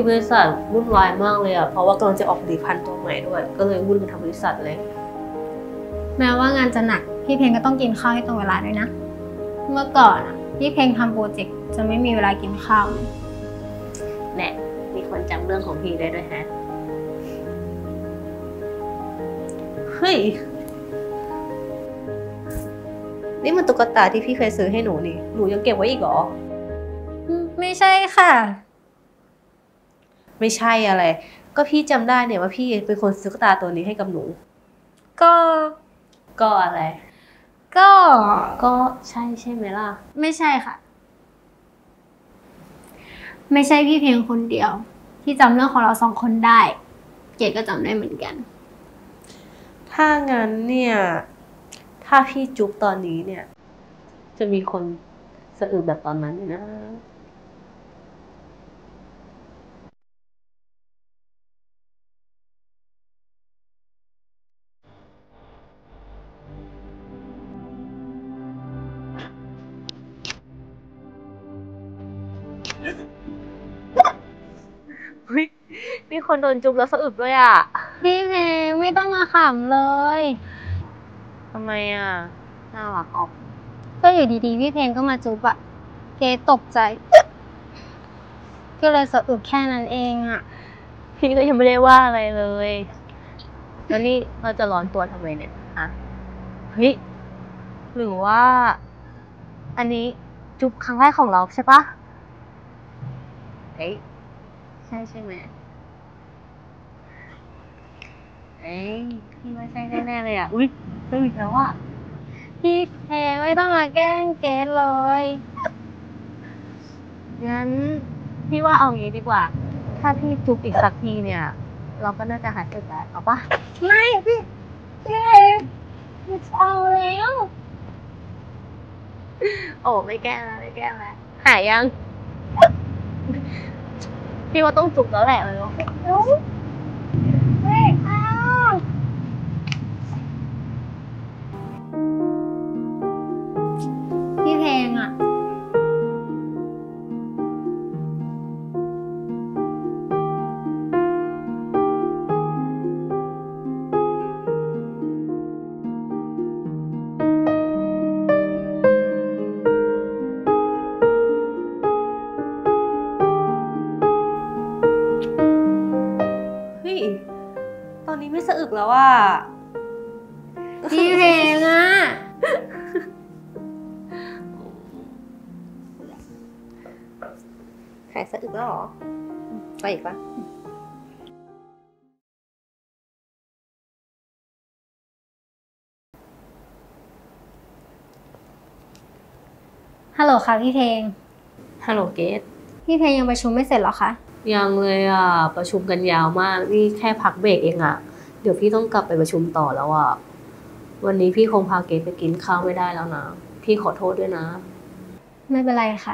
บริษัทวุ่นวายมากเลยอ่ะเพราะว่ากำลังจะออกผลิตภัณฑ์ตัวใหม่ด้วยก็เลยวุ่นกันทั้งบริษัทเลยแม้ว่างานจะหนักพี่เพลงก็ต้องกินข้าวให้ตรงเวลาด้วยนะเมื่อก่อนพี่เพลงทำโปรเจกต์จะไม่มีเวลากินข้าวแน่มีคนจำเรื่องของพี่ได้ด้วยฮะเฮ้ยนี่มันตุ๊กตาที่พี่เคยซื้อให้หนูนี่หนูยังเก็บไว้อีกเหรอไม่ใช่ค่ะไม่ใช่อะไรก็พี่จำได้เนี่ยว่าพี่เป็นคนซื้อตุ๊กตาตัวนี้ให้กับหนูก็อะไรก็ใช่ไหมล่ะไม่ใช่ค่ะไม่ใช่พี่เพียงคนเดียวที่จำเรื่องของเราสองคนได้เกดก็จำได้เหมือนกันถ้างั้นเนี่ยถ้าพี่จุ๊บตอนนี้เนี่ยจะมีคนสะอึกแบบตอนนั้นนะมีคนโดนจุ๊บแล้วสะอึกด้วยอ่ะพี่เพลงไม่ต้องมาขำเลยทำไมอ่ะน่ารักออกก็อยู่ดีๆพี่เพลงก็มาจุ๊บอะเกดตกใจก็เลยสะอึกแค่นั้นเองอะพี่ก็ยังไม่ได้ว่าอะไรเลยแล้วนี่เราจะร้อนตัวทำไมเนี่ยฮะเฮ้ยหรือว่าอันนี้จุ๊บครั้งแรกของเราใช่ปะเฮ้ยใช่ไหมเอ้ยพี่ว่าใช่แน่ๆเลยอ่ะอุ๊ยสะอึกแล้วอ่ะพี่เพลงไม่ต้องมาแกล้งเกดเลยงั้นพี่ว่าเอางี้ดีกว่าถ้าพี่จุ๊บอีกสักทีเนี่ยเราก็น่าจะหายสะอึกแล้วเอาปะไม่พี่เพลงไม่เอาแล้วโอ้ไม่แก้แล้วหายยังพี่ว่าต้องจุ๊บแล้วแหละเลยไม่เอาพี่เพลงอะเฮ้ยตอนนี้ไม่สะอึกแล้วอ่ะพี่เพลงอะหายสะอึกแล้วเหรอไปอีกปะฮัลโหลค่ะพี่เพลงฮัลโหลเกตพี่เพลงยังประชุมไม่เสร็จหรอคะยังเลยอ่ะประชุมกันยาวมากนี่แค่พักเบรกเองอ่ะเดี๋ยวพี่ต้องกลับไปประชุมต่อแล้วอ่ะวันนี้พี่คงพาเกตไปกินข้าวไม่ได้แล้วนะพี่ขอโทษด้วยนะไม่เป็นไรค่ะ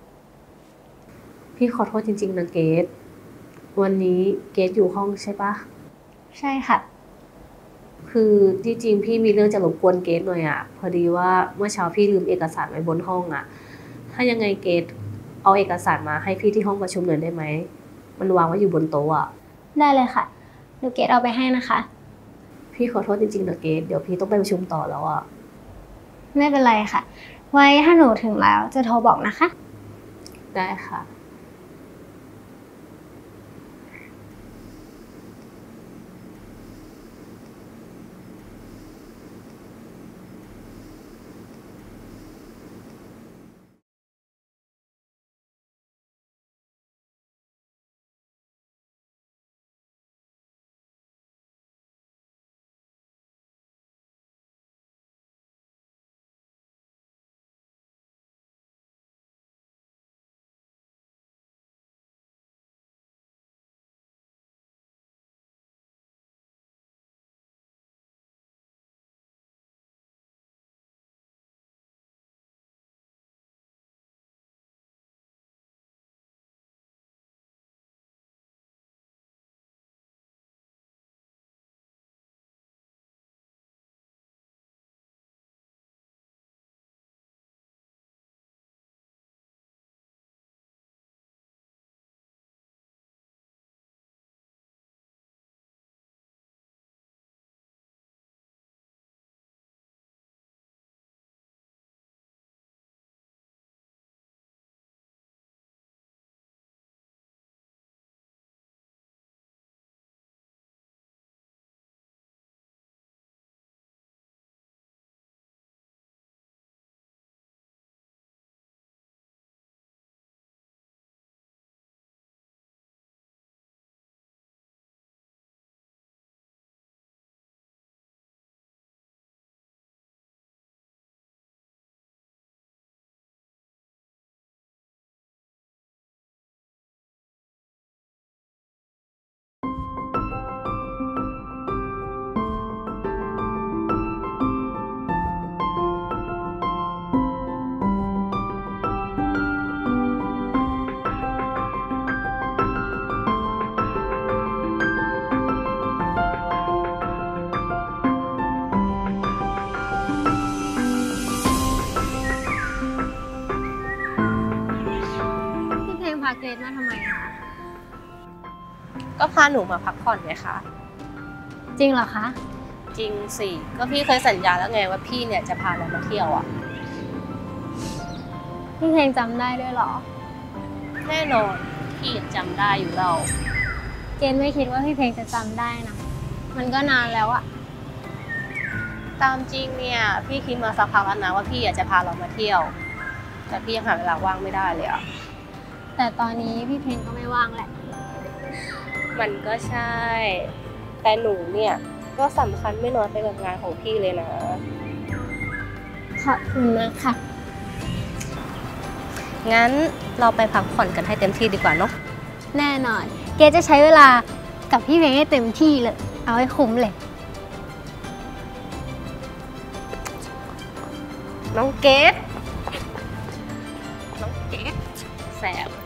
พี่ขอโทษจริงๆนะเกตวันนี้เกตอยู่ห้องใช่ปะใช่ค่ะคือที่จริงพี่มีเรื่องจะรบกวนเกตหน่อยอ่ะพอดีว่าเมื่อเช้าพี่ลืมเอกสารไว้บนห้องอ่ะถ้ายังไงเกตเอาเอกสารมาให้พี่ที่ห้องประชุมหน่อยได้ไหมมันวางไว้อยู่บนโต๊ะอ่ะได้เลยค่ะเดี๋ยวเกดเอาไปให้นะคะพี่ขอโทษจริงๆนะเกตเดี๋ยวพี่ต้องไปประชุมต่อแล้วอ่ะไม่เป็นไรค่ะไว้ถ้าหนูถึงแล้วจะโทรบอกนะคะได้ค่ะสมาทำไมคะก็พาหนูมาพักผ่อนไงคะจริงเหรอคะจริงสิ ก็พี่เคยสัญญาแล้วไงว่าพี่เนี่ยจะพาเรามาเที่ยวอ่ะพี่เพลงจำได้ด้วยเหรอแน่นอนพี่จำได้อยู่เราเกณฑ์ไม่คิดว่าพี่เพลงจะจำได้นะ มันก็นานแล้วอะตามจริงเนี่ยพี่คิดมาสักพักแล้วนะว่าพี่อยากจะพาเรามาเที่ยว แต่พี่ยังหาเวลาว่างไม่ได้เลยอ่ะแต่ตอนนี้พี่เพลงก็ไม่ว่างแหละมันก็ใช่ แต่หนูเนี่ยก็สำคัญไม่น้อยไปกับงานของพี่เลยนะขอบคุณมากค่ะงั้นเราไปพักผ่อนกันให้เต็มที่ดีกว่าเนาะแน่นอน เกจะใช้เวลากับพี่เพลงให้เต็มที่เลย เอาให้คุ้มเลยน้องเกดแสบ